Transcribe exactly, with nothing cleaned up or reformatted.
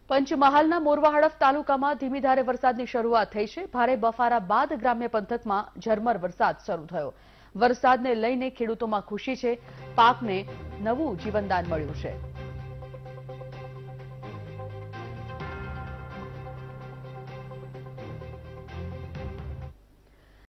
પંચમહાલના મોરવા હડફ તાલુકામાં ધીમી ધારે વરસાદની શરૂઆત થઈ છે। ભારે બફારા બાદ ગ્રામ્ય પંથકમાં ઝરમર વરસાદ શરૂ થયો। વરસાદને લઈને ખેડૂતોમાં ખુશી છે। પાકને નવું જીવનદાન મળ્યું છે।